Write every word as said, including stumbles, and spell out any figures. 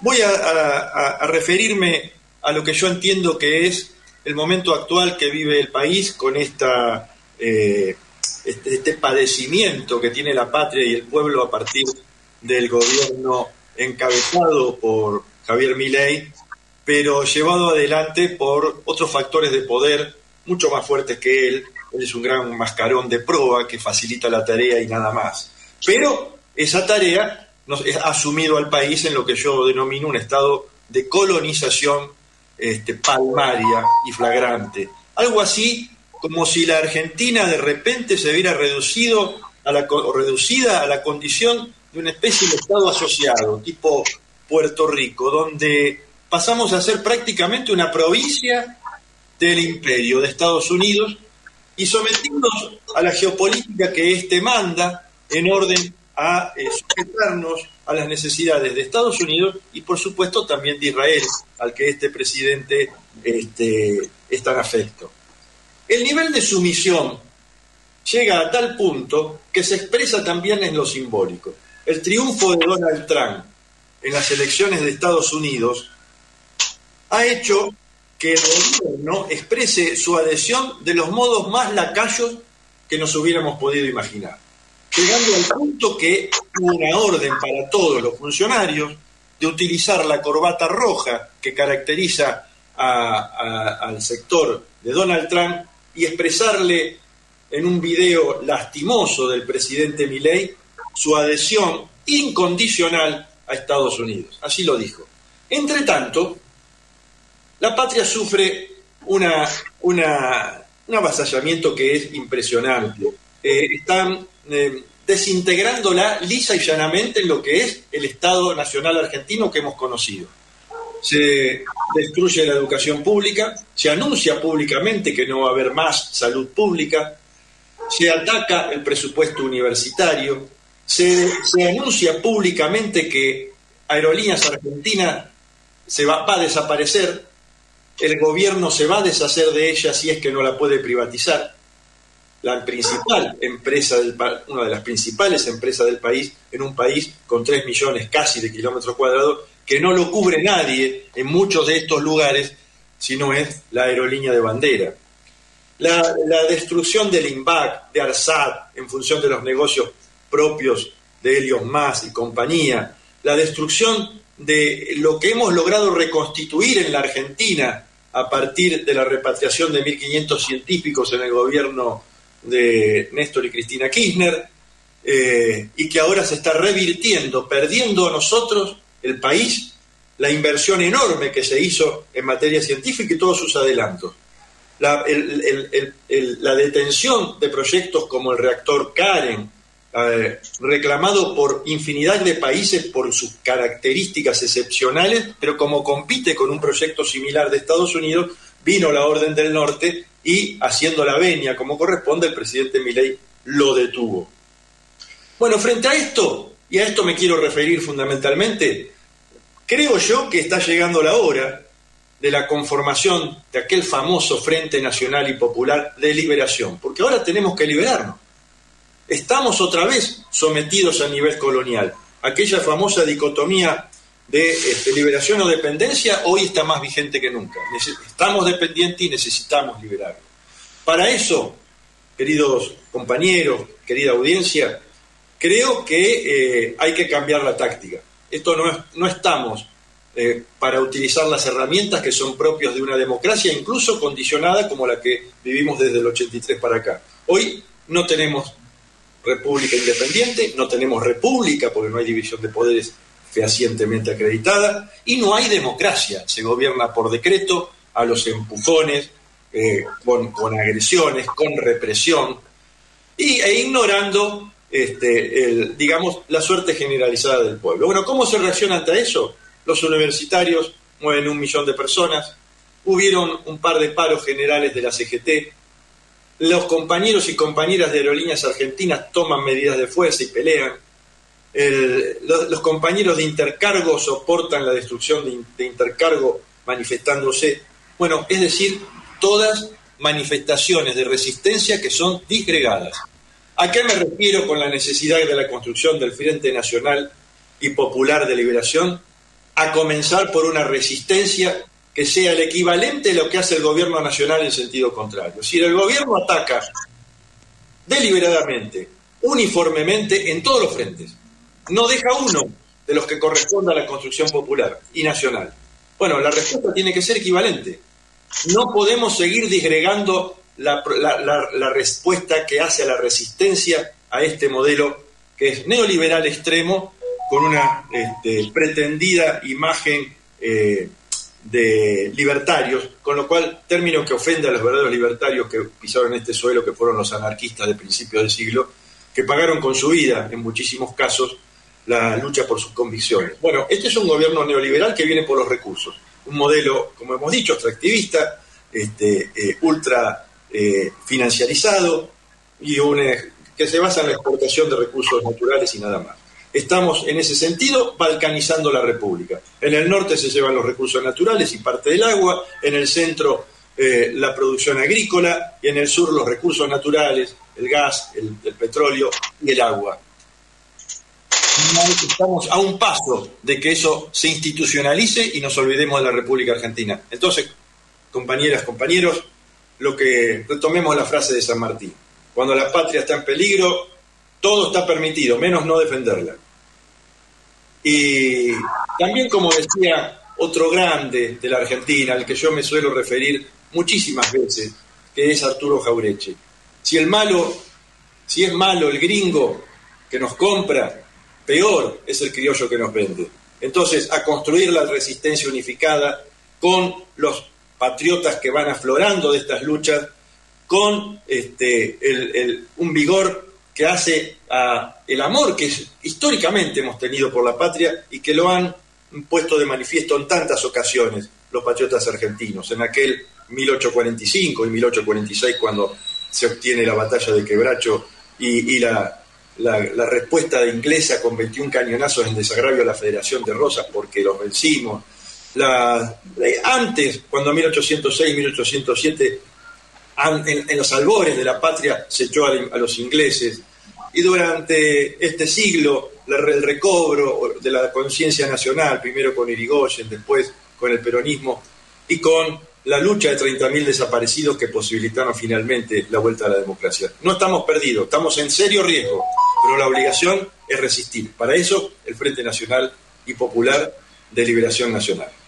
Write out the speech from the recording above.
voy a, a, a referirme a lo que yo entiendo que es el momento actual que vive el país con esta, eh, este, este padecimiento que tiene la patria y el pueblo a partir del gobierno encabezado por Javier Milei, pero llevado adelante por otros factores de poder mucho más fuertes que él. Él es un gran mascarón de proa que facilita la tarea y nada más. Pero esa tarea nos ha asumido al país en lo que yo denomino un estado de colonización este, palmaria y flagrante. Algo así como si la Argentina de repente se viera reducido a la, o reducida a la condición de una especie de estado asociado, tipo Puerto Rico, donde pasamos a ser prácticamente una provincia del imperio de Estados Unidos y sometidos a la geopolítica que éste manda en orden a eh, sujetarnos a las necesidades de Estados Unidos y por supuesto también de Israel, al que este presidente este, es tan afecto. El nivel de sumisión llega a tal punto que se expresa también en lo simbólico. El triunfo de Donald Trump en las elecciones de Estados Unidos ha hecho que el gobierno exprese su adhesión de los modos más lacayos que nos hubiéramos podido imaginar, llegando al punto que hubo una orden para todos los funcionarios de utilizar la corbata roja que caracteriza a, a, al sector de Donald Trump y expresarle en un video lastimoso del presidente Milei su adhesión incondicional a Estados Unidos. Así lo dijo. Entre tanto, la patria sufre una, una, un avasallamiento que es impresionante. Eh, están eh, desintegrándola lisa y llanamente en lo que es el Estado Nacional Argentino que hemos conocido. Se destruye la educación pública, se anuncia públicamente que no va a haber más salud pública, se ataca el presupuesto universitario, se, se anuncia públicamente que Aerolíneas Argentinas se va, va a desaparecer. El gobierno se va a deshacer de ella si es que no la puede privatizar. La principal empresa, del, una de las principales empresas del país, en un país con tres millones casi de kilómetros cuadrados, que no lo cubre nadie en muchos de estos lugares, sino es la aerolínea de bandera. La, la destrucción del INVAC, de ARSAT, en función de los negocios propios de Helios Mas y compañía. La destrucción de lo que hemos logrado reconstituir en la Argentina a partir de la repatriación de mil quinientos científicos en el gobierno de Néstor y Cristina Kirchner, eh, y que ahora se está revirtiendo, perdiendo a nosotros, el país, la inversión enorme que se hizo en materia científica y todos sus adelantos. La, el, el, el, el, la detención de proyectos como el reactor Karen, eh, reclamado por infinidad de países por sus características excepcionales, pero como compite con un proyecto similar de Estados Unidos, vino la Orden del Norte y, haciendo la venia como corresponde, el presidente Milei lo detuvo. Bueno, frente a esto, y a esto me quiero referir fundamentalmente, creo yo que está llegando la hora de la conformación de aquel famoso Frente Nacional y Popular de Liberación, porque ahora tenemos que liberarnos. Estamos otra vez sometidos a nivel colonial. Aquella famosa dicotomía de este, liberación o dependencia hoy está más vigente que nunca. Estamos dependientes y necesitamos liberarnos. Para eso, queridos compañeros, querida audiencia, creo que eh, hay que cambiar la táctica. Esto no, es, no estamos eh, para utilizar las herramientas que son propias de una democracia, incluso condicionada como la que vivimos desde el ochenta y tres para acá. Hoy no tenemos república independiente, no tenemos república porque no hay división de poderes fehacientemente acreditada, y no hay democracia. Se gobierna por decreto, a los empujones, eh, con, con agresiones, con represión, y, e ignorando Este, el, digamos, la suerte generalizada del pueblo. Bueno, ¿cómo se reacciona ante eso? Los universitarios mueven un millón de personas, hubieron un par de paros generales de la C G T, los compañeros y compañeras de Aerolíneas Argentinas toman medidas de fuerza y pelean, el, los, los compañeros de Intercargo soportan la destrucción de, de Intercargo manifestándose. Bueno, es decir, todas manifestaciones de resistencia que son disgregadas. ¿A qué me refiero con la necesidad de la construcción del Frente Nacional y Popular de Liberación? a comenzar por una resistencia que sea el equivalente a lo que hace el gobierno nacional en sentido contrario. Si el gobierno ataca deliberadamente, uniformemente, en todos los frentes, no deja uno de los que corresponda a la construcción popular y nacional. Bueno, la respuesta tiene que ser equivalente. No podemos seguir disgregando la, la, la, la respuesta que hace a la resistencia a este modelo que es neoliberal extremo, con una este, pretendida imagen eh, de libertarios, con lo cual, término que ofende a los verdaderos libertarios que pisaron este suelo, que fueron los anarquistas de principios del siglo, que pagaron con su vida, en muchísimos casos, la lucha por sus convicciones. Bueno, este es un gobierno neoliberal que viene por los recursos, un modelo, como hemos dicho, extractivista, este, eh, ultra eh, financiarizado, y un, eh, que se basa en la exportación de recursos naturales y nada más. Estamos, en ese sentido, balcanizando la República. En el norte se llevan los recursos naturales y parte del agua, en el centro eh, la producción agrícola, y en el sur los recursos naturales, el gas, el, el petróleo y el agua. Estamos a un paso de que eso se institucionalice y nos olvidemos de la República Argentina. Entonces, compañeras, compañeros, lo que retomemos la frase de San Martín: cuando la patria está en peligro, todo está permitido, menos no defenderla. Y también, como decía otro grande de la Argentina, al que yo me suelo referir muchísimas veces, que es Arturo Jaureche: si el malo, si es malo el gringo que nos compra, peor es el criollo que nos vende. Entonces, a construir la resistencia unificada con los patriotas que van aflorando de estas luchas, con este, el, el, un vigor que hace a el amor que históricamente hemos tenido por la patria y que lo han puesto de manifiesto en tantas ocasiones los patriotas argentinos, en aquel mil ochocientos cuarenta y cinco y mil ochocientos cuarenta y seis, cuando se obtiene la batalla de Quebracho y, y la, la, la respuesta inglesa con veintiún cañonazos en desagravio a la Federación de Rosas porque los vencimos. La, antes, cuando en mil ochocientos seis, mil ochocientos siete, en, en los albores de la patria se echó a, a los ingleses, y durante este siglo el recobro de la conciencia nacional, primero con Irigoyen, después con el peronismo y con la lucha de treinta mil desaparecidos que posibilitaron finalmente la vuelta a la democracia. No estamos perdidos, estamos en serio riesgo, pero la obligación es resistir. Para eso, el Frente Nacional y Popular de Liberación Nacional.